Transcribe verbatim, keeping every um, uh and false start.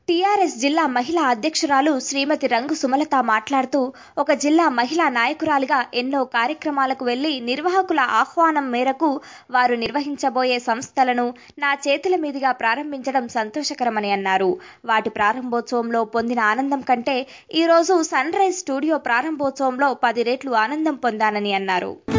Tea are yes జిల్లా మహిళా అధ్యక్షురాలు శ్రీమతి రంగు సుమలత మాట్లాడుతూ, ఒక జిల్లా మహిళా నాయకురాలిగా ఎన్నో కార్యక్రమాలకు వెళ్లి నిర్వాహకుల ఆహ్వానం మేరకు వారు నిర్వహించబోయే సంస్థలను నా చేతుల మీదుగా ప్రారంభించడం సంతోషకరమని అన్నారు. వాటి ప్రారంభోత్సవంలో పొందిన ఆనందం కంటే ఈ రోజు సన్ రైజ్ స్టూడియో ప్రారంభోత్సవంలో పది రెట్లు ఆనందం పొందానని అన్నారు.